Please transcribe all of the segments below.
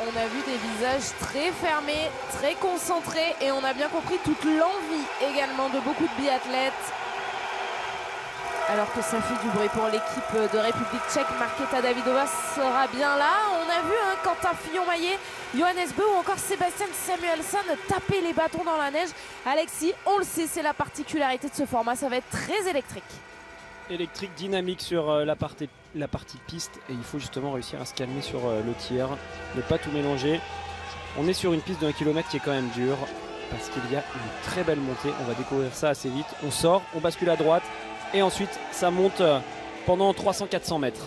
on a vu des visages très fermés, très concentrés et on a bien compris toute l'envie également de beaucoup de biathlètes. Alors que ça fait du bruit pour l'équipe de République tchèque, Markéta Davidová sera bien là. On a vu Quentin Fillon-Maillet, Johannes Beu ou encore Sébastien Samuelsson taper les bâtons dans la neige. Alexis, on le sait, c'est la particularité de ce format, ça va être très électrique. Électrique, dynamique sur la partie piste et il faut justement réussir à se calmer sur le tir, ne pas tout mélanger. On est sur une piste d'1 km qui est quand même dure parce qu'il y a une très belle montée, on va découvrir ça assez vite. On sort, on bascule à droite et ensuite ça monte pendant 300-400 mètres.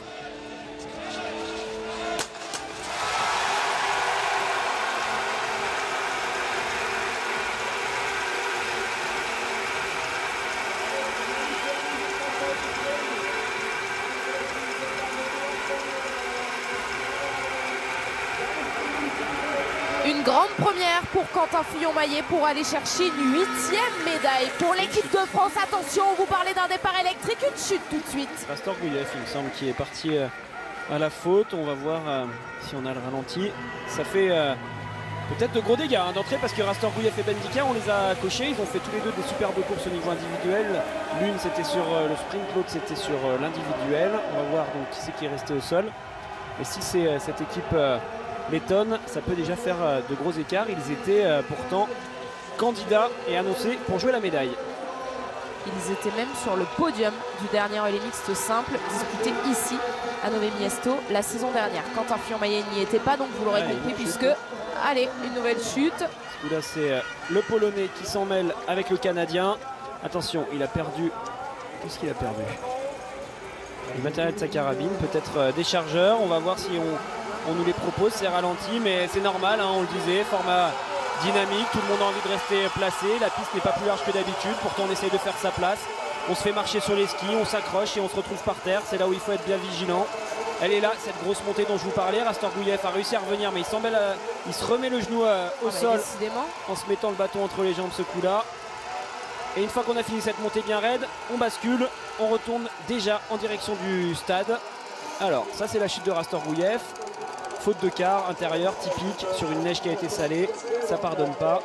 Une grande première pour Quentin Fillon-Maillet pour aller chercher une 8e médaille pour l'équipe de France. Attention, vous parlez d'un départ électrique, une chute tout de suite. Rastor Gouyev, il me semble, qui est parti à la faute. On va voir si on a le ralenti. Ça fait peut-être de gros dégâts d'entrée parce que Rastor Gouyev et Bendika, on les a cochés. Ils ont fait tous les deux des superbes courses au niveau individuel. L'une c'était sur le sprint, l'autre c'était sur l'individuel. On va voir donc qui c'est qui est resté au sol. Et si c'est cette équipe lettonne, ça peut déjà faire de gros écarts. Ils étaient pourtant candidats et annoncés pour jouer la médaille. Ils étaient même sur le podium du dernier relais mixte simple disputé ici à Nové Město la saison dernière. Quentin Fillon-Maillet n'y était pas, donc vous l'aurez compris, puisque, allez, une nouvelle chute. Là c'est le Polonais qui s'en mêle avec le Canadien. Attention, il a perdu. Qu'est-ce qu'il a perdu? Le matériel de sa carabine, peut-être des chargeurs. On va voir si on nous les propose, c'est ralenti, mais c'est normal, on le disait, format dynamique, tout le monde a envie de rester placé, la piste n'est pas plus large que d'habitude, pourtant on essaye de faire sa place, on se fait marcher sur les skis, on s'accroche et on se retrouve par terre, c'est là où il faut être bien vigilant. Elle est là, cette grosse montée dont je vous parlais, Rastor Gouyev a réussi à revenir, mais il se remet le genou au sol en se mettant le bâton entre les jambes ce coup-là. Et une fois qu'on a fini cette montée bien raide, on bascule, on retourne déjà en direction du stade. Alors, ça c'est la chute de Rastor Gouyev. Faute de quart, intérieur, typique, sur une neige qui a été salée, ça pardonne pas.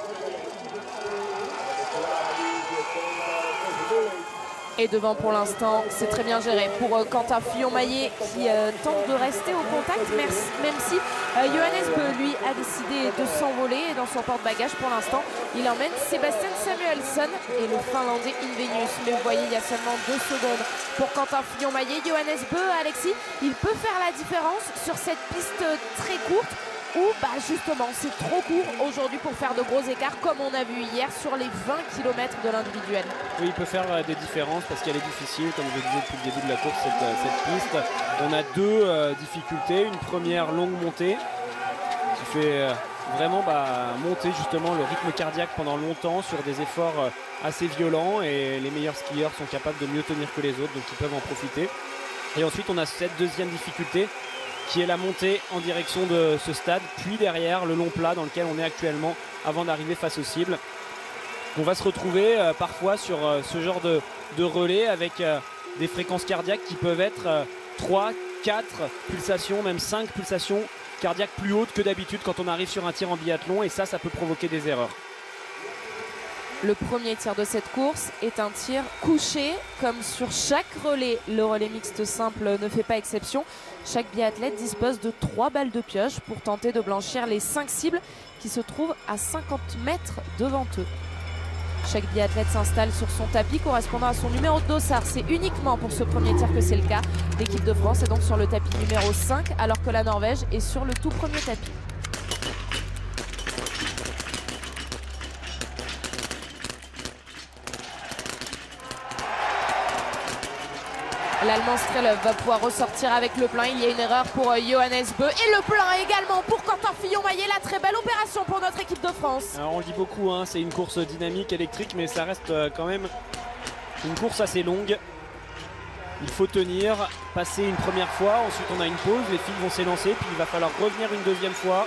Et devant pour l'instant, c'est très bien géré pour Quentin Fillon-Maillet qui tente de rester au contact, même si Johannes Beu, lui, a décidé de s'envoler et dans son porte-bagages pour l'instant, il emmène Sébastien Samuelsson et le Finlandais Invenius. Mais vous voyez, il y a seulement 2 secondes pour Quentin Fillon-Maillet. Johannes Beu, Alexis, il peut faire la différence sur cette piste très courte où justement c'est trop court aujourd'hui pour faire de gros écarts comme on a vu hier sur les 20 km de l'individuel. Oui, il peut faire des différences parce qu'elle est difficile, comme je le disais depuis le début de la course, cette piste. On a 2 difficultés, une première longue montée qui fait vraiment monter justement le rythme cardiaque pendant longtemps sur des efforts assez violents et les meilleurs skieurs sont capables de mieux tenir que les autres, donc ils peuvent en profiter. Et ensuite on a cette deuxième difficulté qui est la montée en direction de ce stade, puis derrière le long plat dans lequel on est actuellement avant d'arriver face aux cibles. On va se retrouver parfois sur ce genre de relais avec des fréquences cardiaques qui peuvent être 3, 4 pulsations, même 5 pulsations cardiaques plus hautes que d'habitude quand on arrive sur un tir en biathlon et ça peut provoquer des erreurs. Le premier tir de cette course est un tir couché, comme sur chaque relais. Le relais mixte simple ne fait pas exception. Chaque biathlète dispose de 3 balles de pioche pour tenter de blanchir les 5 cibles qui se trouvent à 50 mètres devant eux. Chaque biathlète s'installe sur son tapis correspondant à son numéro de dossard. C'est uniquement pour ce premier tir que c'est le cas. L'équipe de France est donc sur le tapis numéro 5 alors que la Norvège est sur le tout premier tapis. L'Allemand Strelov va pouvoir ressortir avec le plein. Il y a une erreur pour Johannes Beu. Et le plein également pour Quentin Fillon-Maillet. La très belle opération pour notre équipe de France. Alors on le dit beaucoup, c'est une course dynamique, électrique, mais ça reste quand même une course assez longue. Il faut tenir, passer une première fois, ensuite on a une pause, les filles vont s'élancer, puis il va falloir revenir une deuxième fois.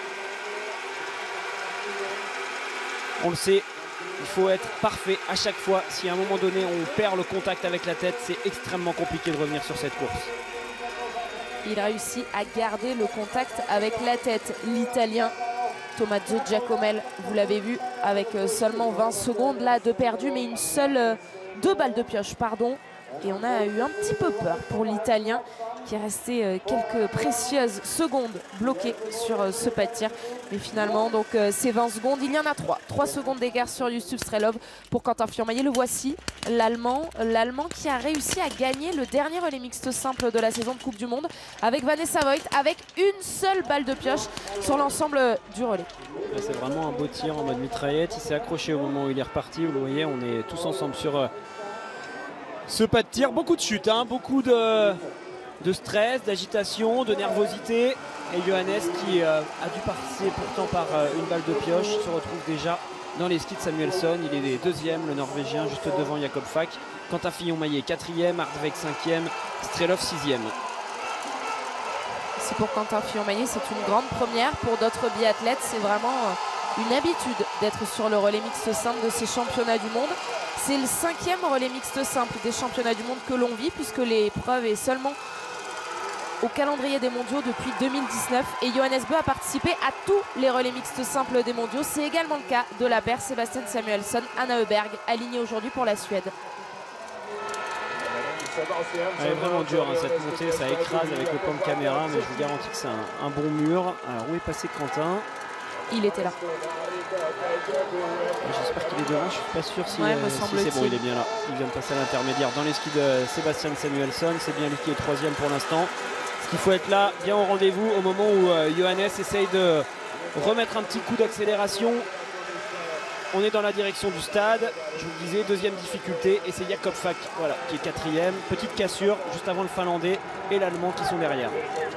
On le sait, il faut être parfait à chaque fois. Si à un moment donné on perd le contact avec la tête, c'est extrêmement compliqué de revenir sur cette course. Il réussit à garder le contact avec la tête. L'Italien Tommaso Giacomel, vous l'avez vu, avec seulement 20 secondes là de perdu, mais deux balles de pioche, pardon. Et on a eu un petit peu peur pour l'Italien qui est resté quelques précieuses secondes bloquées sur ce pas de tir. Mais finalement, donc ces 20 secondes, il y en a 3 secondes d'écart sur Justus Strelov pour Quentin Fillon-Maillet. Le voici, l'Allemand qui a réussi à gagner le dernier relais mixte simple de la saison de Coupe du Monde avec Vanessa Voigt, avec une seule balle de pioche sur l'ensemble du relais. C'est vraiment un beau tir en mode mitraillette. Il s'est accroché au moment où il est reparti. Vous le voyez, on est tous ensemble sur ce pas de tir. Beaucoup de chutes, hein, beaucoup de stress, d'agitation, de nervosité. Et Johannes, qui a dû passer pourtant par une balle de pioche, se retrouve déjà dans les skis de Samuelsson. Il est deuxième, le Norvégien, juste devant Jakob Falk. Quentin Fillon-Maillet, quatrième, Hardweg cinquième, Strelov sixième. C'est pour Quentin Fillon-Maillet, c'est une grande première. Pour d'autres biathlètes, c'est vraiment une habitude d'être sur le relais mixte simple de ces championnats du monde. C'est le 5e relais mixte simple des championnats du monde que l'on vit, puisque l'épreuve est seulement au calendrier des mondiaux depuis 2019. Et Johannes Bö a participé à tous les relais mixtes simples des mondiaux. C'est également le cas de la paire Sebastian Samuelsson, Anna Öberg, alignée aujourd'hui pour la Suède. Elle est vraiment dure, hein, cette montée, ça écrase avec le plan de caméra, mais je vous garantis que c'est un bon mur. Alors où est passé Quentin? Il était là. J'espère qu'il est devant, je suis pas sûr si, ouais, si c'est bon, il est bien là. Il vient de passer à l'intermédiaire dans les skis de Sebastian Samuelsson. C'est bien lui qui est troisième pour l'instant. Il faut être là, bien au rendez-vous au moment où Johannes essaye de remettre un petit coup d'accélération. On est dans la direction du stade. Je vous le disais, deuxième difficulté. Et c'est Jakob Falk, voilà, qui est quatrième. Petite cassure juste avant le Finlandais et l'Allemand qui sont derrière.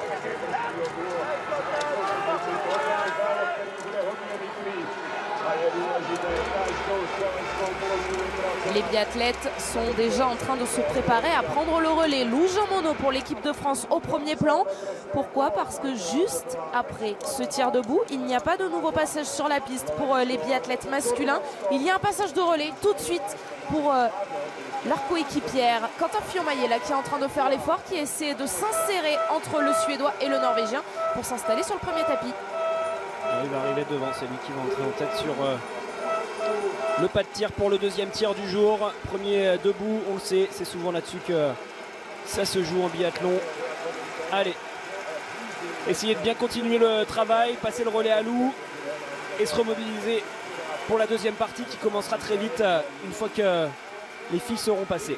Les biathlètes sont déjà en train de se préparer à prendre le relais. Lou Jean Monod pour l'équipe de France au premier plan. Pourquoi? Parce que juste après ce tir debout, il n'y a pas de nouveau passage sur la piste pour les biathlètes masculins. Il y a un passage de relais tout de suite pour leur coéquipière Quentin Fillon-Maillet là qui est en train de faire l'effort, qui essaie de s'insérer entre le Suédois et le Norvégien pour s'installer sur le premier tapis. Il va arriver devant, c'est lui qui va entrer en tête sur le pas de tir pour le deuxième tir du jour. Premier debout, on le sait, c'est souvent là-dessus que ça se joue en biathlon. Allez, essayez de bien continuer le travail, passer le relais à Lou et se remobiliser pour la deuxième partie qui commencera très vite une fois que les filles seront passées.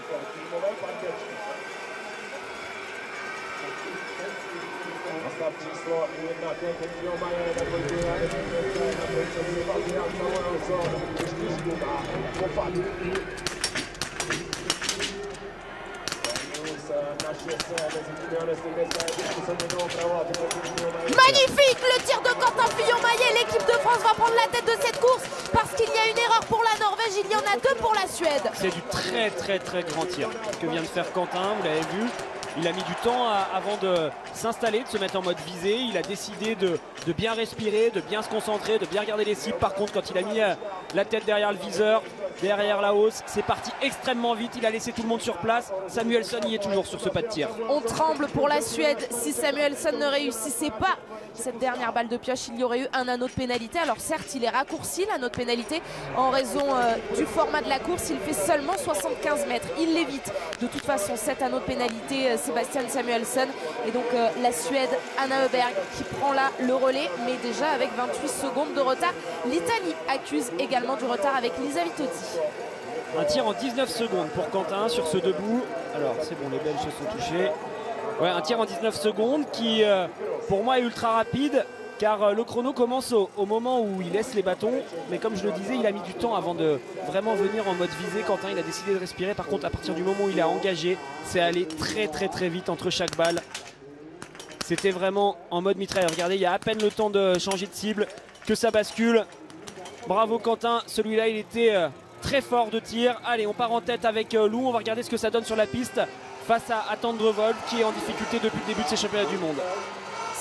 Magnifique le tir de Quentin Fillon-Maillet. L'équipe de France va prendre la tête de cette course parce qu'il y a une erreur pour la Norvège, il y en a deux pour la Suède. C'est du très grand tir que vient de faire Quentin, vous l'avez vu. Il a mis du temps avant de s'installer, de se mettre en mode visée. Il a décidé de bien respirer, de bien se concentrer, de bien regarder les cibles. Par contre, quand il a mis la tête derrière le viseur, derrière la hausse, c'est parti extrêmement vite. Il a laissé tout le monde sur place. Samuelsson y est toujours sur ce pas de tir. On tremble pour la Suède. Si Samuelsson ne réussissait pas cette dernière balle de pioche, il y aurait eu un anneau de pénalité. Alors certes, il est raccourci, l'anneau de pénalité, en raison du format de la course. Il fait seulement 75 mètres. Il l'évite. De toute façon, cet anneau de pénalité, Sebastian Samuelsson. Et donc la Suède, Anna Öberg, qui prend là le relais, mais déjà avec 28 secondes de retard. L'Italie accuse également du retard avec Lisa Vitozzi. Un tir en 19 secondes pour Quentin sur ce debout. Alors c'est bon, les Belges se sont touchés. Ouais, un tir en 19 secondes qui pour moi est ultra rapide, car le chrono commence au moment où il laisse les bâtons. Mais comme je le disais, il a mis du temps avant de vraiment venir en mode visé. Quentin, il a décidé de respirer. Par contre, à partir du moment où il a engagé, c'est allé très vite entre chaque balle. C'était vraiment en mode mitrailleur. Regardez, il y a à peine le temps de changer de cible que ça bascule. Bravo Quentin, celui-là il était très fort de tir. Allez, on part en tête avec Lou. On va regarder ce que ça donne sur la piste face à Tendrevol qui est en difficulté depuis le début de ces championnats du monde.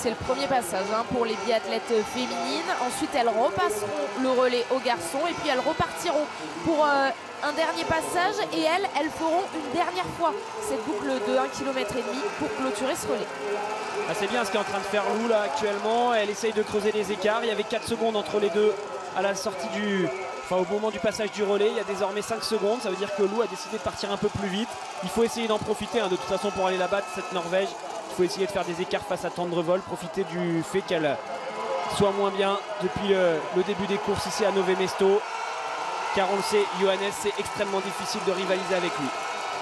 c'est le premier passage pour les biathlètes féminines. Ensuite, elles repasseront le relais aux garçons et puis elles repartiront pour un dernier passage et elles feront une dernière fois cette boucle de 1,5 km pour clôturer ce relais. Ah, c'est bien ce qu'est en train de faire Lou là actuellement. Elle essaye de creuser les écarts. Il y avait 4 secondes entre les deux à la sortie au moment du passage du relais. Il y a désormais 5 secondes. Ça veut dire que Lou a décidé de partir un peu plus vite. Il faut essayer d'en profiter de toute façon pour aller la battre, cette Norvège. Il faut essayer de faire des écarts face à Tendrevold, profiter du fait qu'elle soit moins bien depuis le début des courses ici à Nové Mesto. Car on le sait, Johannes, c'est extrêmement difficile de rivaliser avec lui.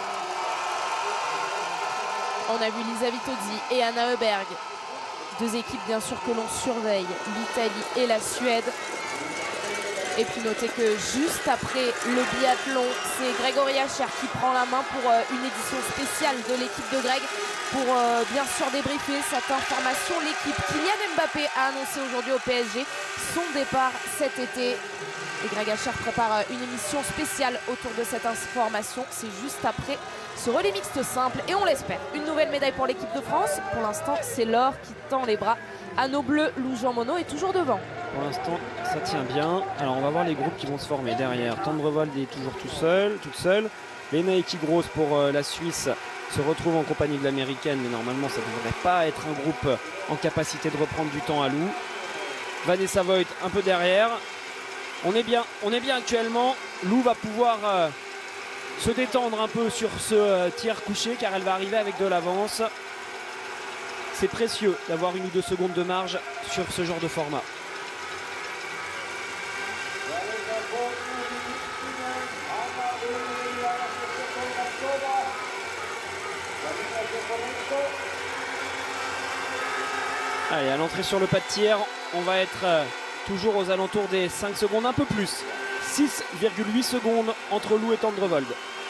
On a vu Lisa Vitozzi et Anna Öberg. Deux équipes bien sûr que l'on surveille, l'Italie et la Suède. Et puis notez que juste après le biathlon, c'est Grégory Hacher qui prend la main pour une édition spéciale de l'équipe de Greg pour bien sûr débriefer cette information. L'équipe Kylian Mbappé a annoncé aujourd'hui au PSG son départ cet été. Et Greg Hacher prépare une émission spéciale autour de cette information. C'est juste après ce relais mixte simple et on l'espère. Une nouvelle médaille pour l'équipe de France. Pour l'instant, c'est l'or qui tend les bras à nos bleus. Lou Jean Monod est toujours devant. Pour l'instant, ça tient bien. Alors, on va voir les groupes qui vont se former derrière. Tendrevold est toujours toute seule. Lena Ekigros pour la Suisse se retrouve en compagnie de l'américaine, mais normalement, ça ne devrait pas être un groupe en capacité de reprendre du temps à Lou. Vanessa Voigt un peu derrière. On est bien actuellement. Lou va pouvoir se détendre un peu sur ce tir couché car elle va arriver avec de l'avance. C'est précieux d'avoir 1 ou 2 secondes de marge sur ce genre de format. Allez, à l'entrée sur le pas de tir, on va être toujours aux alentours des 5 secondes, un peu plus. 6,8 secondes entre Lou et Tendrevold.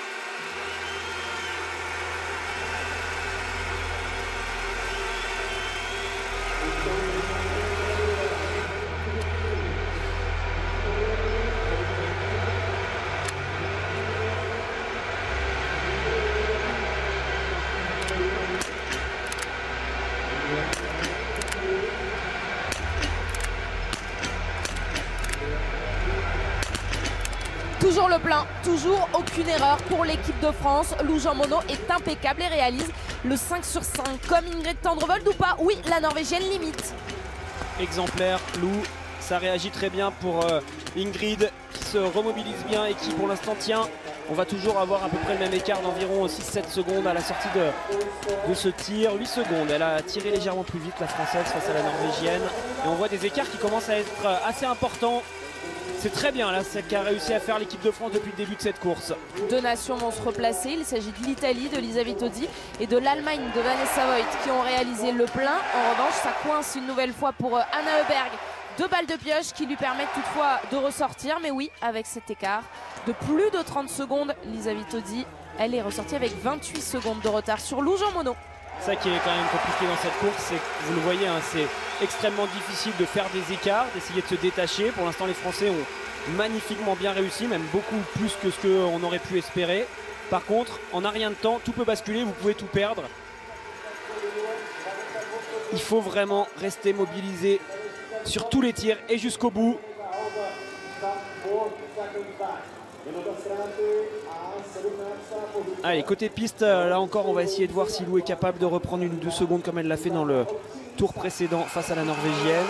Toujours le plein, toujours aucune erreur pour l'équipe de France. Lou Jean Monod est impeccable et réalise le 5 sur 5 comme Ingrid Tendrevold ou pas. Oui, la Norvégienne limite. Exemplaire, Lou, ça réagit très bien pour Ingrid qui se remobilise bien et qui pour l'instant tient. On va toujours avoir à peu près le même écart d'environ 6-7 secondes à la sortie de ce tir. 8 secondes, elle a tiré légèrement plus vite la Française face à la Norvégienne. Et on voit des écarts qui commencent à être assez importants. C'est très bien là, ce qu'a réussi à faire l'équipe de France depuis le début de cette course. 2 nations vont se replacer. Il s'agit de l'Italie, de Lisa Vitozzi et de l'Allemagne, de Vanessa Voigt qui ont réalisé le plein. En revanche, ça coince une nouvelle fois pour Anna Öberg. 2 balles de pioche qui lui permettent toutefois de ressortir. Mais oui, avec cet écart de plus de 30 secondes, Lisa Vitozzi, elle est ressortie avec 28 secondes de retard sur Lou Jean Monod. Ça qui est quand même compliqué dans cette course, c'est que vous le voyez, c'est extrêmement difficile de faire des écarts, d'essayer de se détacher. Pour l'instant, les Français ont magnifiquement bien réussi, même beaucoup plus que ce qu'on aurait pu espérer. Par contre, en un rien de temps, tout peut basculer, vous pouvez tout perdre. Il faut vraiment rester mobilisé sur tous les tirs et jusqu'au bout. Allez, côté piste, là encore on va essayer de voir si Lou est capable de reprendre 1 ou 2 secondes comme elle l'a fait dans le tour précédent face à la Norvégienne.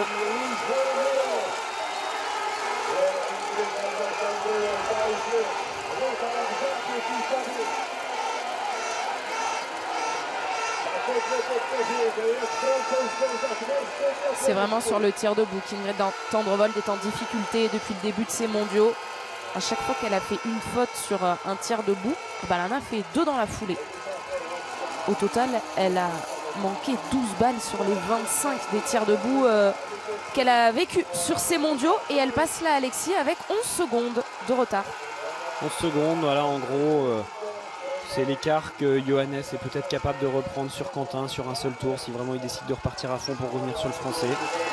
C'est vraiment sur le tir debout qu'Ingrid Tendrevold est en difficulté depuis le début de ces mondiaux. À chaque fois qu'elle a fait une faute sur un tir debout, elle en a fait 2 dans la foulée. Au total, elle a manqué 12 balles sur les 25 des tirs debout qu'elle a vécu sur ces mondiaux. Et elle passe là, Alexis, avec 11 secondes de retard. 11 secondes, voilà, en gros, c'est l'écart que Johannes est peut-être capable de reprendre sur Quentin sur un seul tour, si vraiment il décide de repartir à fond pour revenir sur le français.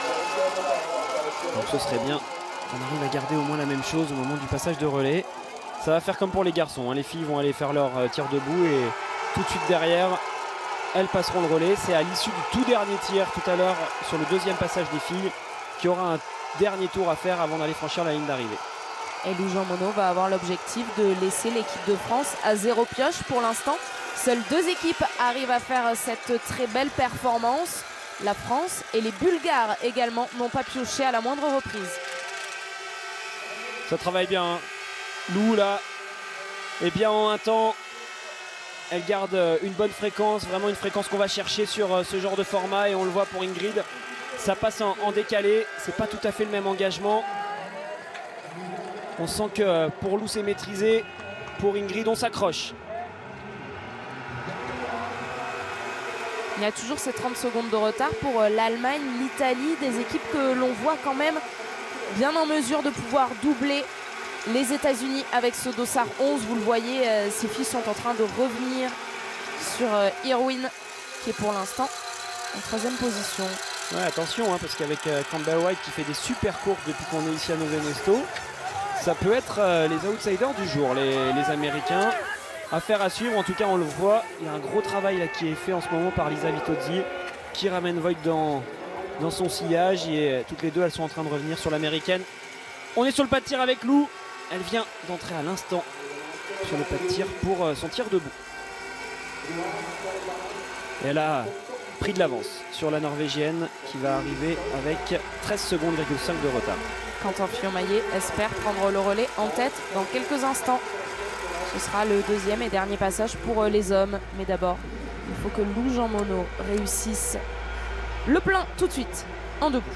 Donc ce serait bien qu'on arrive à garder au moins la même chose au moment du passage de relais. Ça va faire comme pour les garçons, hein. Les filles vont aller faire leur tir debout et tout de suite derrière, elles passeront le relais. C'est à l'issue du tout dernier tir tout à l'heure sur le deuxième passage des filles qui aura un dernier tour à faire avant d'aller franchir la ligne d'arrivée. Et Lou Jean Monod va avoir l'objectif de laisser l'équipe de France à 0 pioche pour l'instant. Seules 2 équipes arrivent à faire cette très belle performance. La France et les Bulgares également n'ont pas pioché à la moindre reprise. Ça travaille bien, hein. Lou là est bien en un temps. Elle garde une bonne fréquence, vraiment une fréquence qu'on va chercher sur ce genre de format, et on le voit pour Ingrid. Ça passe en décalé, c'est pas tout à fait le même engagement. On sent que pour Lou c'est maîtrisé, pour Ingrid on s'accroche. Il y a toujours ces 30 secondes de retard pour l'Allemagne, l'Italie, des équipes que l'on voit quand même bien en mesure de pouvoir doubler les États-Unis avec ce dossard 11. Vous le voyez, ces filles sont en train de revenir sur Irwin qui est pour l'instant en 3e position. Ouais, attention, hein, parce qu'avec Campbell White qui fait des super courses depuis qu'on est ici à Nové Mesto, ça peut être les outsiders du jour, les Américains. Affaire à suivre, en tout cas on le voit, il y a un gros travail là, qui est fait en ce moment par Lisa Vitozzi qui ramène Voigt dans son sillage, et toutes les deux elles sont en train de revenir sur l'américaine. On est sur le pas de tir avec Lou, elle vient d'entrer à l'instant sur le pas de tir pour son tir debout. Et elle a pris de l'avance sur la Norvégienne qui va arriver avec 13 secondes,5 de retard. Quentin Fillon-Maillet espère prendre le relais en tête dans quelques instants. Ce sera le 2e et dernier passage pour les hommes. Mais d'abord, il faut que Lou Jean Monod réussisse le plein tout de suite, en debout.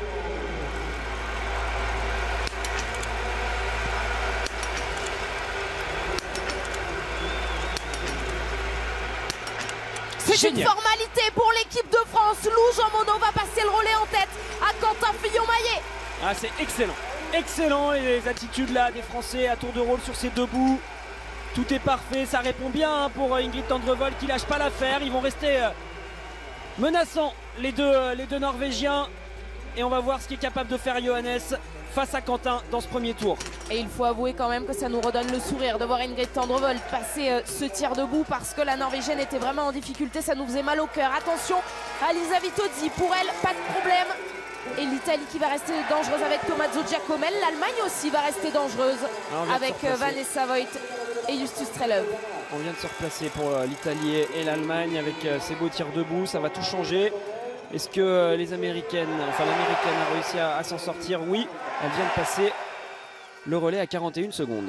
C'est une formalité pour l'équipe de France. Lou Jean Monod va passer le relais en tête à Quentin Fillon-Maillet. Ah, c'est excellent. Excellent les attitudes là des Français à tour de rôle sur ces debout. Tout est parfait, ça répond bien pour Ingrid Tendrevold qui lâche pas l'affaire. Ils vont rester menaçants les deux Norvégiens. Et on va voir ce qu'est capable de faire Johannes face à Quentin dans ce premier tour. Et il faut avouer quand même que ça nous redonne le sourire de voir Ingrid Tendrevold passer ce tir debout, parce que la Norvégienne était vraiment en difficulté, ça nous faisait mal au cœur. Attention à Lisa Vitozzi, pour elle, pas de problème. Et l'Italie qui va rester dangereuse avec Tommaso Giacomel. L'Allemagne aussi va rester dangereuse avec Vanessa Voigt et Justus Strelov. On vient de se replacer pour l'Italie et l'Allemagne avec ces beaux tirs debout. Ça va tout changer. Est-ce que les Américaines, enfin l'Américaine a réussi à s'en sortir? Oui, elle vient de passer le relais à 41 secondes.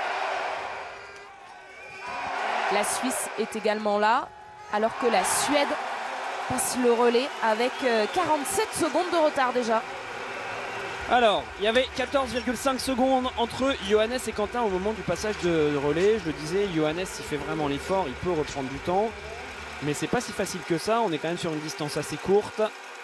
La Suisse est également là, alors que la Suède passe le relais avec 47 secondes de retard déjà. Alors, il y avait 14,5 secondes entre Johannes et Quentin au moment du passage de relais. Je le disais, Johannes, il fait vraiment l'effort, il peut reprendre du temps. Mais c'est pas si facile que ça, on est quand même sur une distance assez courte.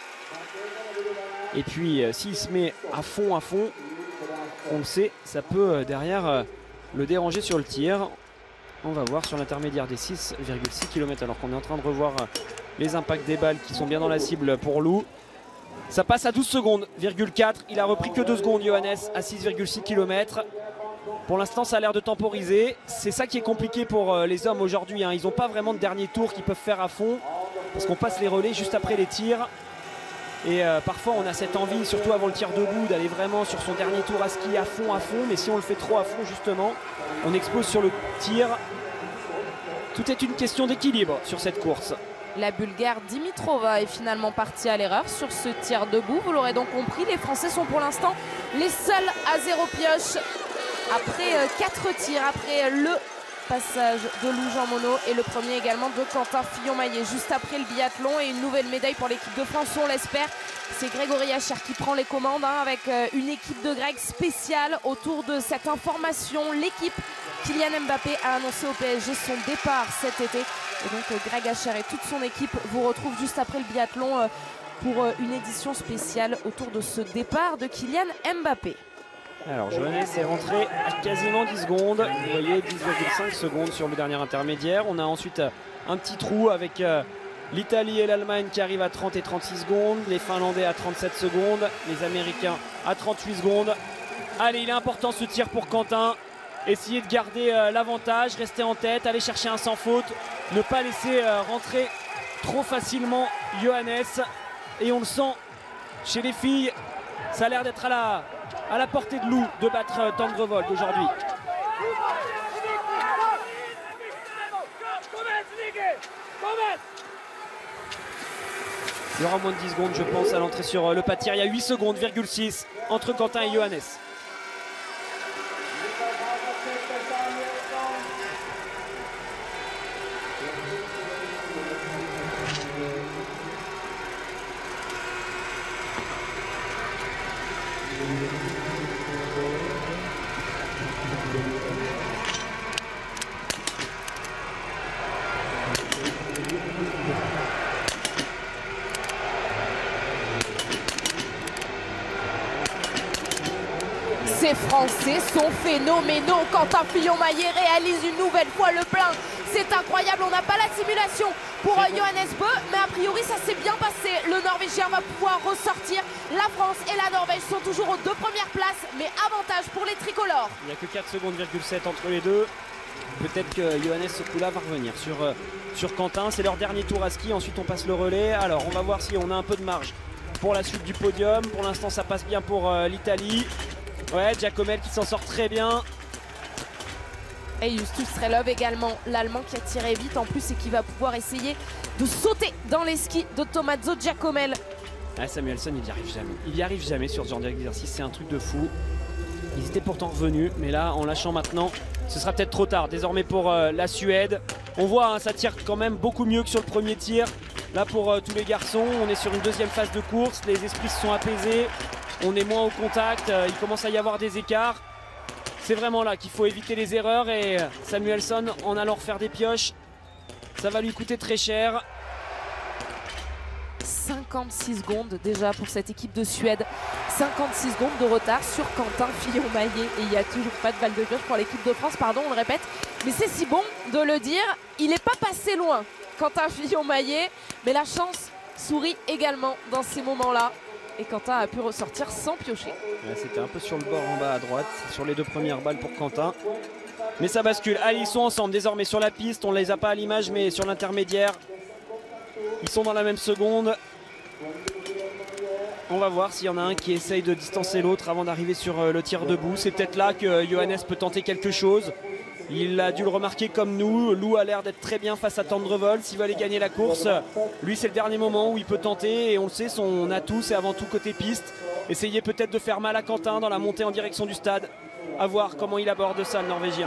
Et puis, s'il se met à fond, on le sait, ça peut derrière le déranger sur le tir. On va voir sur l'intermédiaire des 6,6 km, alors qu'on est en train de revoir les impacts des balles qui sont bien dans la cible pour Lou. Ça passe à 12 secondes, 4. Il a repris que 2 secondes, Johannes, à 6,6 km. Pour l'instant, ça a l'air de temporiser. C'est ça qui est compliqué pour les hommes aujourd'hui, hein. Ils n'ont pas vraiment de dernier tour qu'ils peuvent faire à fond, parce qu'on passe les relais juste après les tirs. Et parfois, on a cette envie, surtout avant le tir debout, d'aller vraiment sur son dernier tour à ski à fond. Mais si on le fait trop à fond, justement, on explose sur le tir. Tout est une question d'équilibre sur cette course. La Bulgare Dimitrova est finalement partie à l'erreur sur ce tir debout. Vous l'aurez donc compris, les Français sont pour l'instant les seuls à 0 pioche. Après 4 tirs, après le passage de Lou Jean Monod et le premier également de Quentin Fillon-Maillet. Juste après le biathlon et une nouvelle médaille pour l'équipe de France, on l'espère. C'est Grégory Hacher qui prend les commandes, hein, avec une équipe de Greg spéciale autour de cette information. L'équipe Kylian Mbappé a annoncé au PSG son départ cet été. Et donc Greg Hacher et toute son équipe vous retrouvent juste après le biathlon pour une édition spéciale autour de ce départ de Kylian Mbappé. Alors Johannes est rentré à quasiment 10 secondes. Vous voyez, 10,5 secondes sur le dernier intermédiaire. On a ensuite un petit trou avec l'Italie et l'Allemagne qui arrivent à 30 et 36 secondes. Les Finlandais à 37 secondes. Les Américains à 38 secondes. Allez, il est important ce tir pour Quentin. Essayer de garder l'avantage, rester en tête, aller chercher un sans faute. Ne pas laisser rentrer trop facilement Johannes. Et on le sent chez les filles, ça a l'air d'être à la portée de loup de battre Tendrevold aujourd'hui. Il y aura moins de 10 secondes, je pense, à l'entrée sur le pas de tir. Il y a 8 secondes, 6 entre Quentin et Johannes. Ces Français sont phénoménaux. Quentin Fillon-Maillet réalise une nouvelle fois le plein. C'est incroyable, on n'a pas la simulation pour Johannes Bö, mais a priori ça s'est bien passé. Le Norvégien va pouvoir ressortir. La France et la Norvège sont toujours aux 2 premières places, mais avantage pour les tricolores. Il n'y a que 4 secondes, 7 entre les deux. Peut-être que Johannes ce coup-là va revenir sur Quentin. C'est leur dernier tour à ski, ensuite on passe le relais. Alors on va voir si on a un peu de marge pour la suite du podium. Pour l'instant ça passe bien pour l'Italie. Ouais, Giacomel qui s'en sort très bien. Et Justus Strelov également, l'Allemand qui a tiré vite en plus et qui va pouvoir essayer de sauter dans les skis de Tommaso Giacomel. Ah, Samuelsson, il n'y arrive jamais. Il n'y arrive jamais sur ce genre d'exercice, c'est un truc de fou. Ils étaient pourtant revenus, mais là, en lâchant maintenant, ce sera peut-être trop tard. Désormais pour la Suède. On voit, hein, ça tire quand même beaucoup mieux que sur le premier tir. Là, pour tous les garçons, on est sur une deuxième phase de course. Les esprits se sont apaisés. On est moins au contact. Il commence à y avoir des écarts. C'est vraiment là qu'il faut éviter les erreurs. Et Samuelsson, en allant refaire des pioches, ça va lui coûter très cher. 56 secondes déjà pour cette équipe de Suède. 56 secondes de retard sur Quentin Fillon-Maillet. Et il n'y a toujours pas de balle de pioche pour l'équipe de France, pardon, on le répète. Mais c'est si bon de le dire. Il n'est pas passé loin, Quentin Fillon-Maillet. Mais la chance sourit également dans ces moments-là. Et Quentin a pu ressortir sans piocher. Ouais, c'était un peu sur le bord en bas à droite, sur les 2 premières balles pour Quentin. Mais ça bascule. Allez, ils sont ensemble désormais sur la piste. On ne les a pas à l'image, mais sur l'intermédiaire. Ils sont dans la même seconde. On va voir s'il y en a un qui essaye de distancer l'autre avant d'arriver sur le tir debout. C'est peut-être là que Johannes peut tenter quelque chose. Il a dû le remarquer comme nous. Lou a l'air d'être très bien face à Tendrevold. S'il veut aller gagner la course, lui c'est le dernier moment où il peut tenter. Et on le sait, son atout c'est avant tout côté piste. Essayer peut-être de faire mal à Quentin dans la montée en direction du stade. À voir comment il aborde ça, le Norvégien.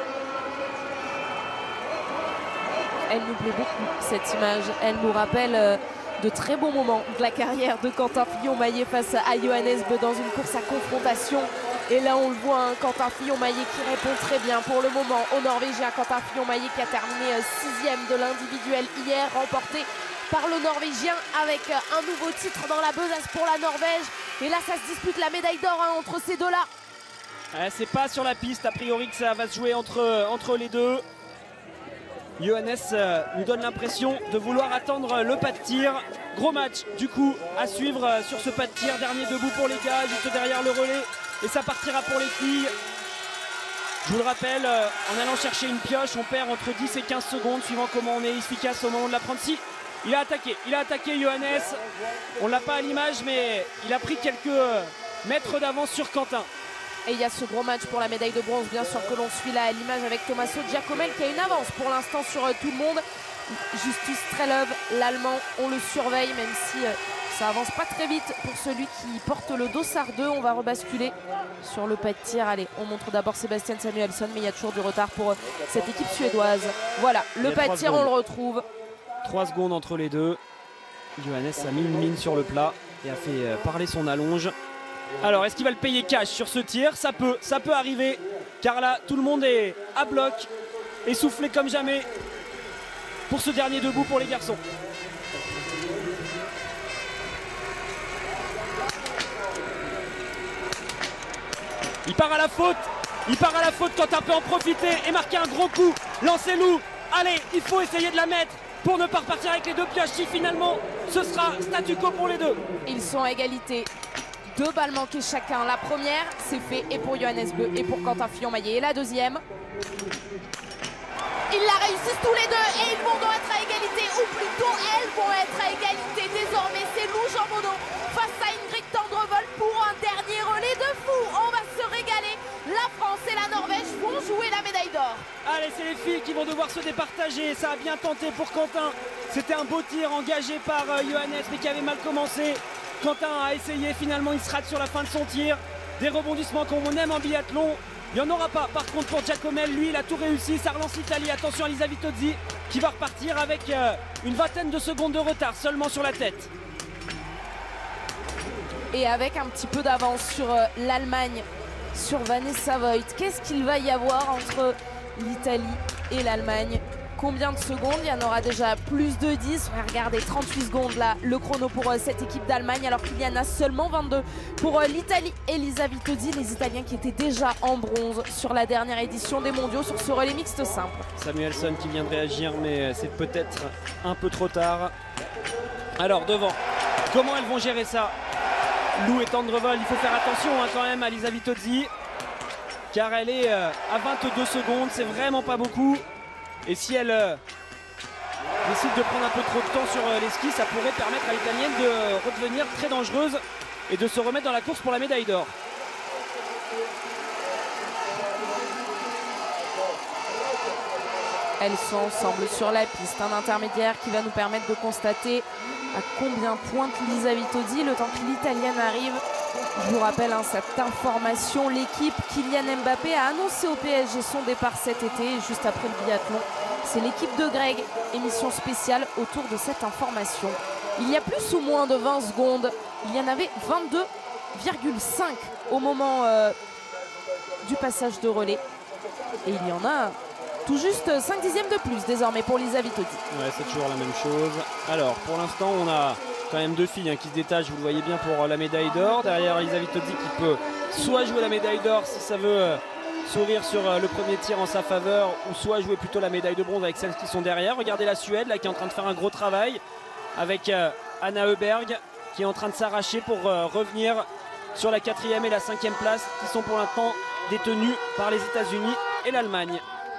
Elle nous plaît beaucoup cette image. Elle nous rappelle de très bons moments de la carrière de Quentin Fillon-Maillet face à Johannes Bö dans une course à confrontation. Et là on le voit, hein, Quentin Fillon-Maillet qui répond très bien pour le moment au Norvégien. Quentin Fillon-Maillet qui a terminé 6e de l'individuel hier, remporté par le Norvégien avec un nouveau titre dans la besace pour la Norvège. Et là ça se dispute la médaille d'or, hein, entre ces deux-là. C'est pas sur la piste a priori que ça va se jouer entre les deux. Johannes nous donne l'impression de vouloir attendre le pas de tir. Gros match du coup à suivre sur ce pas de tir. Dernier debout pour les gars, juste derrière le relais. Et ça partira pour les filles. Je vous le rappelle, en allant chercher une pioche, on perd entre 10 et 15 secondes suivant comment on est efficace au moment de la prendre. Si, il a attaqué Johannes. On l'a pas à l'image, mais il a pris quelques mètres d'avance sur Quentin. Et il y a ce gros match pour la médaille de bronze, bien sûr, que l'on suit là à l'image avec Tommaso Giacomel qui a une avance pour l'instant sur tout le monde. Justus Strelov, l'Allemand, on le surveille, même si ça avance pas très vite pour celui qui porte le dossard 2. On va rebasculer sur le pas de tir. Allez, on montre d'abord Sebastian Samuelsson, mais il y a toujours du retard pour cette équipe suédoise. Voilà, le pas de tir, on le retrouve. 3 secondes entre les deux. Johannes a mis une mine sur le plat et a fait parler son allonge. Alors, est-ce qu'il va le payer cash sur ce tir? Ça peut arriver, car là, tout le monde est à bloc, essoufflé comme jamais pour ce dernier debout pour les garçons. Il part à la faute, Quentin peut en profiter et marquer un gros coup. Lancez-Lou, allez, il faut essayer de la mettre pour ne pas repartir avec les 2 pioches. Si finalement, ce sera statu quo pour les deux. Ils sont à égalité. 2 balles manquées chacun. La première, c'est fait, et pour Johannes Bö et pour Quentin Fillon-Maillet. Et la deuxième, ils la réussissent tous les deux et ils vont donc être à égalité ou plutôt elles vont être à égalité. Désormais, c'est Lou Jean Monod face à Ingrid Tendrevol pour un dernier relais de fou. On va se régaler. La France et la Norvège vont jouer la médaille d'or. Allez, c'est les filles qui vont devoir se départager. Ça a bien tenté pour Quentin. C'était un beau tir engagé par Johannes, mais qui avait mal commencé. Quentin a essayé, finalement il se rate sur la fin de son tir. Des rebondissements comme on aime en biathlon. Il n'y en aura pas. Par contre, pour Giacomel, lui, il a tout réussi. Ça relance l'Italie. Attention à Lisa Vitozzi qui va repartir avec une vingtaine de secondes de retard seulement sur la tête. Et avec un petit peu d'avance sur l'Allemagne, sur Vanessa Voigt. Qu'est-ce qu'il va y avoir entre l'Italie et l'Allemagne? Combien de secondes? Il y en aura déjà plus de 10. On va regarder 38 secondes là, le chrono pour cette équipe d'Allemagne, alors qu'il y en a seulement 22 pour l'Italie. Elisa Vitozzi, les Italiens qui étaient déjà en bronze sur la dernière édition des mondiaux sur ce relais mixte simple. Samuelsson qui vient de réagir, mais c'est peut-être un peu trop tard. Alors devant, comment elles vont gérer ça? Lou et Tendrevol, il faut faire attention quand même à Lisa Vitozzi, car elle est à 22 secondes, c'est vraiment pas beaucoup. Et si elle décide de prendre un peu trop de temps sur les skis, ça pourrait permettre à l'Italienne de redevenir très dangereuse et de se remettre dans la course pour la médaille d'or. Elles sont ensemble sur la piste, un intermédiaire qui va nous permettre de constater à combien pointe Lisa Vitozzi le temps que l'Italienne arrive. Je vous rappelle cette information, l'équipe Kylian Mbappé a annoncé au PSG son départ cet été, juste après le biathlon. C'est l'équipe de Greg, émission spéciale autour de cette information. Il y a plus ou moins de 20 secondes, il y en avait 22,5 au moment du passage de relais. Et il y en a tout juste 5 dixièmes de plus désormais pour Lisa Vitozzi. Ouais, c'est toujours la même chose. Alors pour l'instant on a quand même deux filles qui se détachent, vous le voyez bien, pour la médaille d'or. Derrière Lisa Vitozzi qui peut soit jouer la médaille d'or si ça veut sourire sur le premier tir en sa faveur, ou soit jouer plutôt la médaille de bronze avec celles qui sont derrière. Regardez la Suède là qui est en train de faire un gros travail avec Anna Öberg qui est en train de s'arracher pour revenir sur la 4e et la 5e place qui sont pour l'instant détenues par les États-Unis et l'Allemagne.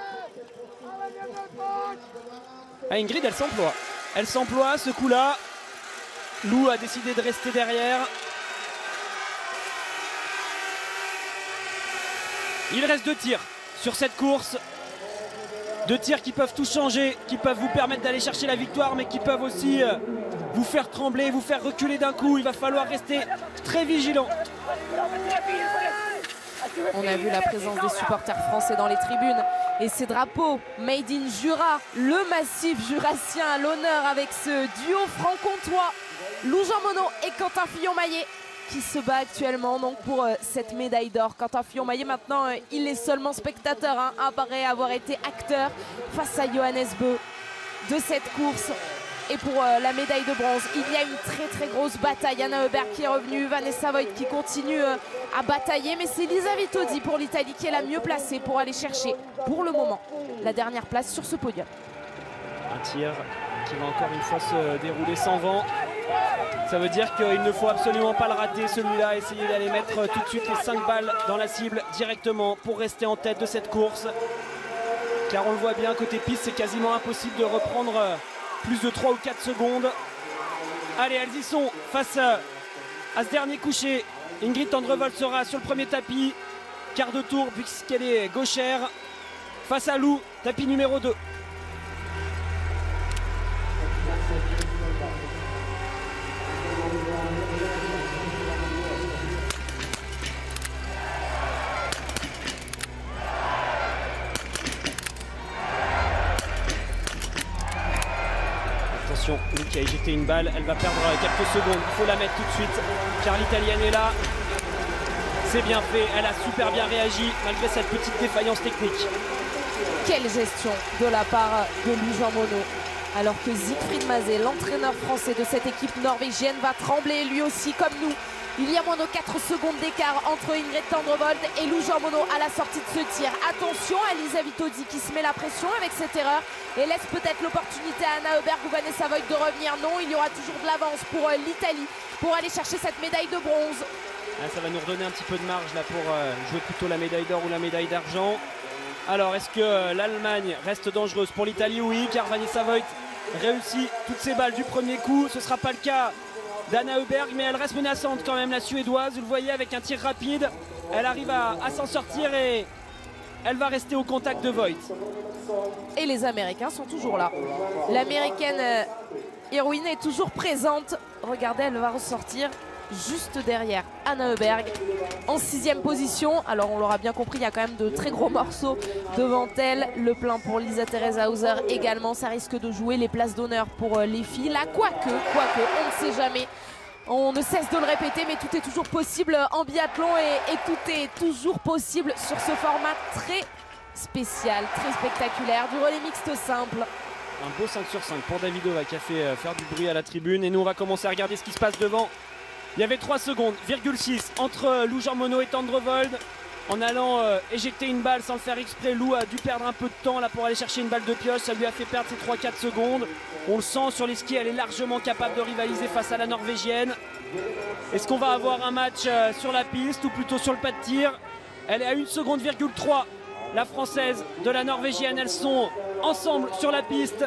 Ingrid, elle s'emploie. Elle s'emploie ce coup-là. Lou a décidé de rester derrière. Il reste 2 tirs sur cette course. 2 tirs qui peuvent tout changer, qui peuvent vous permettre d'aller chercher la victoire, mais qui peuvent aussi vous faire trembler, vous faire reculer d'un coup. Il va falloir rester très vigilant. On a vu la présence des supporters français dans les tribunes et ces drapeaux Made in Jura, le massif jurassien à l'honneur avec ce duo franc-comtois, Lou Jean Monod et Quentin Fillon-Maillet qui se bat actuellement donc pour cette médaille d'or. Quentin Fillon-Maillet maintenant il est seulement spectateur après avoir été acteur face à Johannes Bö de cette course. Et pour la médaille de bronze, il y a une très grosse bataille. Anna Öberg qui est revenue, Vanessa Voigt qui continue à batailler. Mais c'est Lisa Vitozzi pour l'Italie qui est la mieux placée pour aller chercher, pour le moment, la dernière place sur ce podium. Un tir qui va encore une fois se dérouler sans vent. Ça veut dire qu'il ne faut absolument pas le rater celui-là. Essayer d'aller mettre tout de suite les 5 balles dans la cible directement pour rester en tête de cette course. Car on le voit bien, côté piste, c'est quasiment impossible de reprendre plus de 3 ou 4 secondes. Allez, elles y sont face à ce dernier coucher. Ingrid Tendrevol sera sur le premier tapis. Quart de tour puisqu'elle est gauchère. Face à Lou, tapis numéro 2. Lou qui a éjecté une balle, elle va perdre quelques secondes, il faut la mettre tout de suite car l'Italienne est là. C'est bien fait, elle a super bien réagi malgré cette petite défaillance technique. Quelle gestion de la part de Lou Jean Monod, alors que Siegfried Mazet, l'entraîneur français de cette équipe norvégienne, va trembler lui aussi comme nous. Il y a moins de 4 secondes d'écart entre Ingrid Tendrevol et Lou Jean Monod à la sortie de ce tir. Attention à Lisa Vitozzi qui se met la pression avec cette erreur et laisse peut-être l'opportunité à Anna Öberg ou Vanessa Voigt de revenir. Non, il y aura toujours de l'avance pour l'Italie pour aller chercher cette médaille de bronze. Ça va nous redonner un petit peu de marge là pour jouer plutôt la médaille d'or ou la médaille d'argent. Alors est-ce que l'Allemagne reste dangereuse pour l'Italie? Oui, car Vanessa Voigt réussi toutes ses balles du premier coup. Ce ne sera pas le cas d'Anna Öberg, mais elle reste menaçante quand même, la Suédoise. Vous le voyez avec un tir rapide. Elle arrive à s'en sortir et elle va rester au contact de Voigt. Et les Américains sont toujours là. L'Américaine Irwin est toujours présente. Regardez, elle va ressortir juste derrière Anna Öberg en 6e position. Alors on l'aura bien compris, il y a quand même de très gros morceaux devant elle. Le plein pour Lisa-Therese Hauser également. Ça risque de jouer les places d'honneur pour les filles. Là, quoique, on ne sait jamais. On ne cesse de le répéter, mais tout est toujours possible en biathlon et tout est toujours possible sur ce format très spécial, très spectaculaire du relais mixte simple. Un beau 5 sur 5 pour Davidova qui a fait faire du bruit à la tribune. Et nous, on va commencer à regarder ce qui se passe devant. Il y avait 3 secondes, 6 entre Lou Jean Monod et Tendrevold. En allant éjecter une balle sans le faire exprès, Lou a dû perdre un peu de temps là pour aller chercher une balle de pioche. Ça lui a fait perdre ses 3-4 secondes. On le sent sur les skis, elle est largement capable de rivaliser face à la Norvégienne. Est-ce qu'on va avoir un match sur la piste ou plutôt sur le pas de tir? Elle est à 1 seconde, 3. La Française de la Norvégienne, elles sont ensemble sur la piste.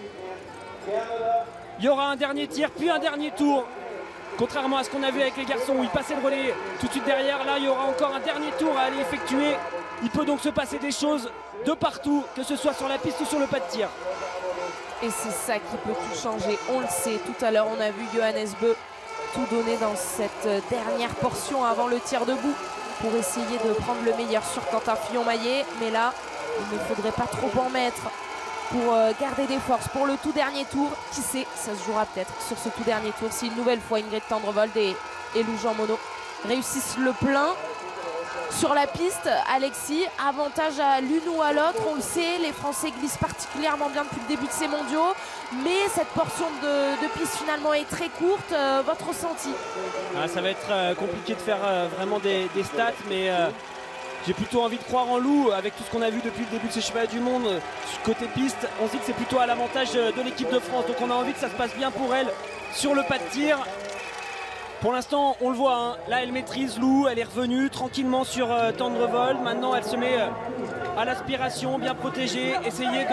Il y aura un dernier tir, puis un dernier tour. Contrairement à ce qu'on a vu avec les garçons où ils passaient le relais tout de suite derrière, là il y aura encore un dernier tour à aller effectuer. Il peut donc se passer des choses de partout, que ce soit sur la piste ou sur le pas de tir. Et c'est ça qui peut tout changer, on le sait. Tout à l'heure on a vu Johannes Bö tout donner dans cette dernière portion avant le tir debout pour essayer de prendre le meilleur sur Quentin Fillon-Maillet. Mais là, il ne faudrait pas trop en mettre pour garder des forces pour le tout dernier tour. Qui sait, ça se jouera peut-être sur ce tout dernier tour si une nouvelle fois Ingrid Tendrevold et Lou Jean Monod réussissent le plein sur la piste. Alexis, avantage à l'une ou à l'autre, on le sait, les Français glissent particulièrement bien depuis le début de ces mondiaux, mais cette portion de piste finalement est très courte. Votre ressenti? Ça va être compliqué de faire vraiment des stats, mais j'ai plutôt envie de croire en Lou avec tout ce qu'on a vu depuis le début de ces championnats du monde. Côté piste, on se dit que c'est plutôt à l'avantage de l'équipe de France, donc on a envie que ça se passe bien pour elle sur le pas de tir. Pour l'instant, on le voit, hein. Là elle maîtrise Lou, elle est revenue tranquillement sur Tendrevold. Maintenant elle se met à l'aspiration, bien protégée, essayer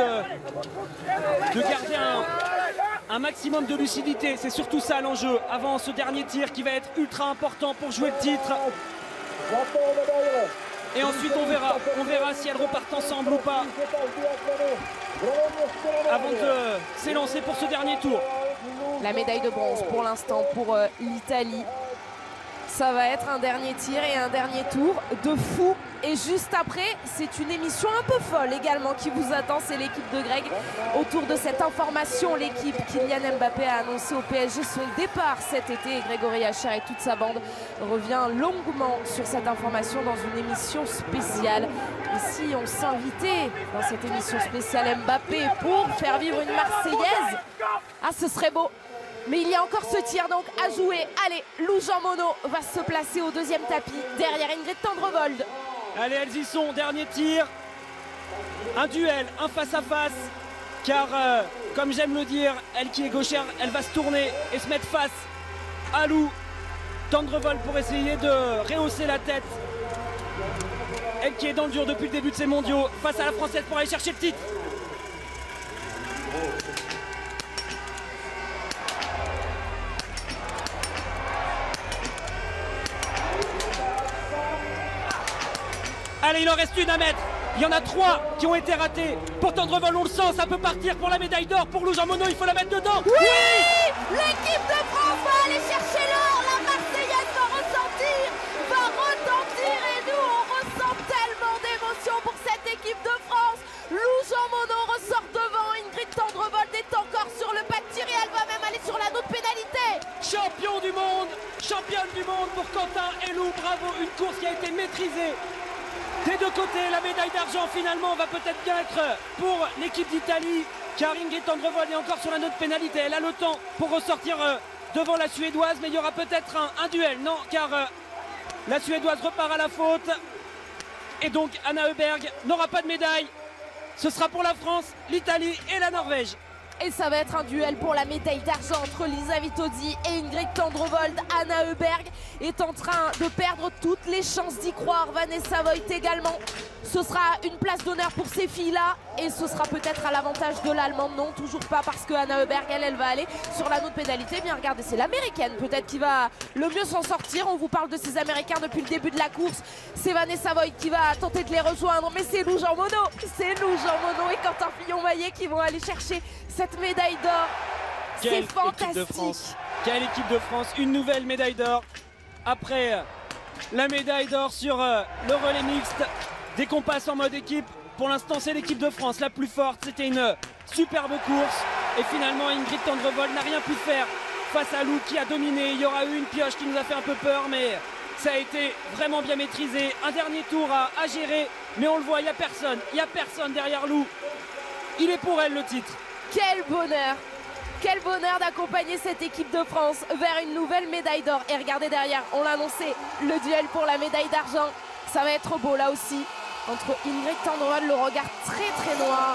de garder un maximum de lucidité. C'est surtout ça l'enjeu avant ce dernier tir qui va être ultra important pour jouer le titre. Et ensuite on verra si elles repartent ensemble ou pas avant de s'élancer pour ce dernier tour. La médaille de bronze pour l'instant pour l'Italie. Ça va être un dernier tir et un dernier tour de fou. Et juste après, c'est une émission un peu folle également qui vous attend. C'est l'équipe de Greg. Autour de cette information, l'équipe Kylian Mbappé a annoncé au PSG son départ cet été. Et Grégory Hachar et toute sa bande revient longuement sur cette information dans une émission spéciale. Et si on s'invitait dans cette émission spéciale Mbappé pour faire vivre une Marseillaise, ah ce serait beau. Mais il y a encore ce tir donc à jouer. Allez, Lou Jean Monod va se placer au deuxième tapis derrière Ingrid Tendrevold. Allez, elles y sont, dernier tir. Un duel, un face-à-face. Car, comme j'aime le dire, elle qui est gauchère, elle va se tourner et se mettre face à Lou Tendrevold pour essayer de rehausser la tête. Elle qui est dans le dur depuis le début de ces mondiaux, face à la Française pour aller chercher le titre. Allez, il en reste une à mettre. Il y en a 3 qui ont été ratés. Pour Tendrevold, on le sent, ça peut partir pour la médaille d'or. Pour Lou Jean Monod, il faut la mettre dedans. Oui, l'équipe de France va aller chercher l'or. La Marseillaise va retentir. Et nous, on ressent tellement d'émotion pour cette équipe de France. Lou Jean Monod ressort devant. Ingrid Tendrevold est encore sur le pas de tir et elle va même aller sur la note pénalité. Championne du monde pour Quentin et Lou. Bravo, une course qui a été maîtrisée. Des deux côtés, la médaille d'argent finalement va peut-être bien être pour l'équipe d'Italie, car Ingrid Tendrevold est encore sur la note pénalité. Elle a le temps pour ressortir devant la Suédoise, mais il y aura peut-être un duel. Non, car la Suédoise repart à la faute. Et donc Anna Öberg n'aura pas de médaille. Ce sera pour la France, l'Italie et la Norvège. Et ça va être un duel pour la médaille d'argent entre Lisa Vitozzi et Ingrid Tendrevold. Anna Öberg est en train de perdre toutes les chances d'y croire. Vanessa Voigt également Ce sera une place d'honneur pour ces filles-là et ce sera peut-être à l'avantage de l'Allemande. Non, toujours pas, parce que Anna Heuberg, elle va aller sur l'anneau de pénalité. Bien, regardez, c'est l'Américaine peut-être qui va le mieux s'en sortir. On vous parle de ces Américains depuis le début de la course. C'est Vanessa Voigt qui va tenter de les rejoindre, mais c'est Lou Jean Monod. C'est Lou Jean Monod et Quentin Fillon-Maillet qui vont aller chercher cette médaille d'or. C'est fantastique. Quelle équipe de France, une nouvelle médaille d'or après la médaille d'or sur le relais mixte. Dès qu'on passe en mode équipe, pour l'instant c'est l'équipe de France la plus forte. C'était une superbe course et finalement Ingrid Tendrevold n'a rien pu faire face à Lou qui a dominé. Il y aura eu une pioche qui nous a fait un peu peur, mais ça a été vraiment bien maîtrisé. Un dernier tour à gérer, mais on le voit, il n'y a personne derrière Lou. Il est pour elle le titre. Quel bonheur! Quel bonheur d'accompagner cette équipe de France vers une nouvelle médaille d'or. Et regardez derrière, on l'a annoncé, le duel pour la médaille d'argent. Ça va être beau là aussi. Entre Ingrid Tendrevold, le regard très noir.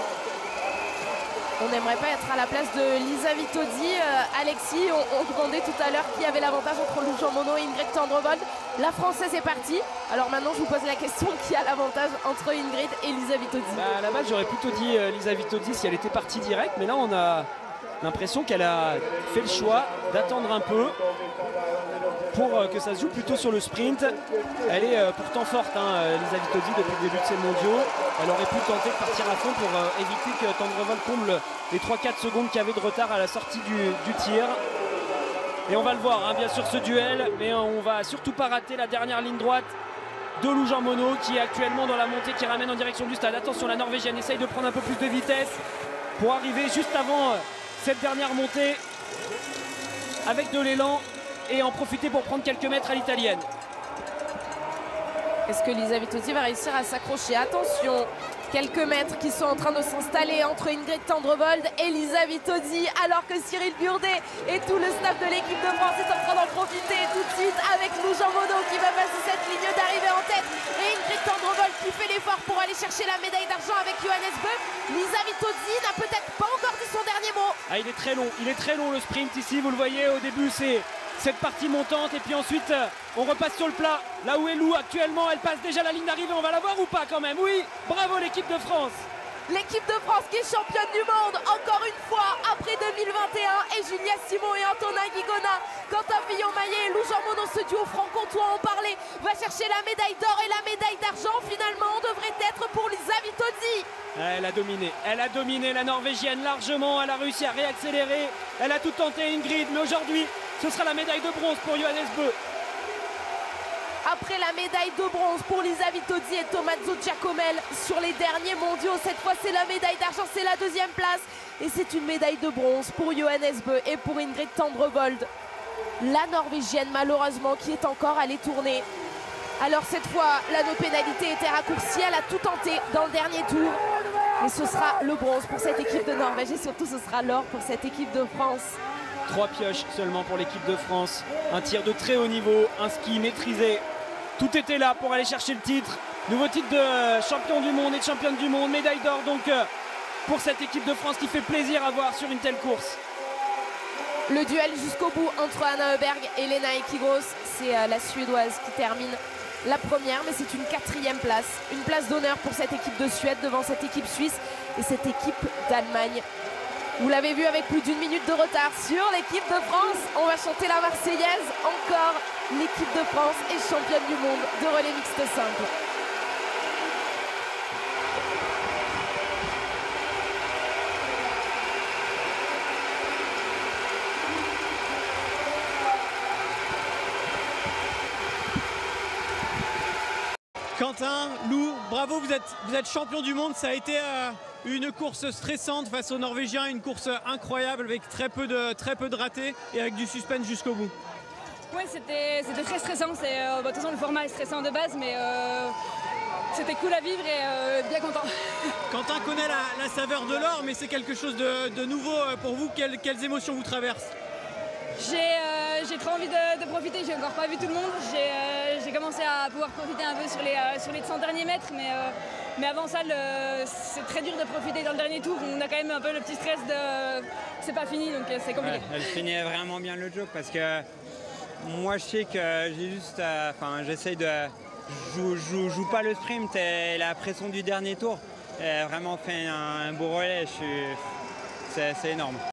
On n'aimerait pas être à la place de Lisa Vitozzi. Alexis, on demandait tout à l'heure qui avait l'avantage entre Lou Jean Monod et Ingrid Tendrevold. La Française est partie. Alors maintenant, je vous pose la question, qui a l'avantage entre Ingrid et Lisa Vitozzi? À la base, j'aurais plutôt dit Lisa Vitozzi si elle était partie direct. Mais là, on a l'impression qu'elle a fait le choix d'attendre un peu pour que ça se joue plutôt sur le sprint. Elle est pourtant forte, Lisa Vitozzi, depuis le début de ces mondiaux. Elle aurait pu tenter de partir à fond pour éviter que Tendrevold comble les 3-4 secondes qu'il y avait de retard à la sortie du tir. Et on va le voir, bien sûr, ce duel, mais on va surtout pas rater la dernière ligne droite de Lou Jean Monod qui est actuellement dans la montée qui ramène en direction du stade. Attention, la Norvégienne essaye de prendre un peu plus de vitesse pour arriver juste avant cette dernière montée avec de l'élan et en profiter pour prendre quelques mètres à l'italienne. Est-ce que Lisa Vitozzi va réussir à s'accrocher? Attention, quelques mètres qui sont en train de s'installer entre Ingrid Tendrevold et Lisa Vitozzi, alors que Cyril Burdet et tout le staff de l'équipe de France est en train d'en profiter tout de suite avec Lou Jean Monod qui va passer cette ligne d'arrivée en tête et Ingrid Tendrevold qui fait l'effort pour aller chercher la médaille d'argent avec Johannes Bö. Lisa Vitozzi n'a peut-être pas encore dit son dernier mot. Il est très long le sprint ici, vous le voyez, au début c'est cette partie montante et puis ensuite on repasse sur le plat. Là où est Lou actuellement, elle passe déjà la ligne d'arrivée, on va la voir ou pas quand même? Oui, bravo l'équipe de France. L'équipe de France qui est championne du monde encore une fois après 2021 et Julia Simon et Antonin Guigona. Quentin Fillon-Maillet et Lou Jean Monod, ce duo franc-comtois en parlait, va chercher la médaille d'or et la médaille d'argent finalement devrait être pour Lisa Vitozzi. Elle a dominé la Norvégienne largement, elle a réussi à réaccélérer, elle a tout tenté Ingrid, mais aujourd'hui ce sera la médaille de bronze pour Johannes Bö. Après la médaille de bronze pour Lisa Vitozzi et Tommaso Giacomel sur les derniers mondiaux, cette fois c'est la médaille d'argent, c'est la deuxième place. Et c'est une médaille de bronze pour Johannes Bö et pour Ingrid Tendrevold. La Norvégienne malheureusement qui est encore allée tourner. Alors cette fois, l'anneau de pénalité était raccourci, elle a tout tenté dans le dernier tour. Mais ce sera le bronze pour cette équipe de Norvège et surtout ce sera l'or pour cette équipe de France. 3 pioches seulement pour l'équipe de France. Un tir de très haut niveau, un ski maîtrisé. Tout était là pour aller chercher le titre. Nouveau titre de champion du monde et de championne du monde. Médaille d'or donc pour cette équipe de France qui fait plaisir à voir sur une telle course. Le duel jusqu'au bout entre Anna Heuberg et Lena Ekigros. C'est la Suédoise qui termine la première, mais c'est une 4e place. Une place d'honneur pour cette équipe de Suède devant cette équipe suisse et cette équipe d'Allemagne. Vous l'avez vu avec plus d'1 minute de retard sur l'équipe de France. On va chanter la Marseillaise. Encore l'équipe de France est championne du monde de relais mixte simple. Quentin, Lou, bravo, vous êtes champion du monde. Ça a été une course stressante face aux Norvégiens, une course incroyable avec très peu de ratés et avec du suspense jusqu'au bout. Oui, c'était très stressant. De toute façon, le format est stressant de base, mais c'était cool à vivre et bien content. Quentin connaît la saveur de l'or, mais c'est quelque chose de nouveau pour vous. Quelles émotions vous traversent? J'ai trop envie de profiter, j'ai encore pas vu tout le monde. J'ai commencé à pouvoir profiter un peu sur les 100 derniers mètres, mais avant ça, c'est très dur de profiter dans le dernier tour. On a quand même un peu le petit stress de c'est pas fini, donc c'est compliqué. Ouais, elle finit vraiment bien le joke parce que moi je sais que j'ai juste, j'essaye Je joue pas le sprint et la pression du dernier tour. Elle a vraiment fait un beau relais. C'est énorme.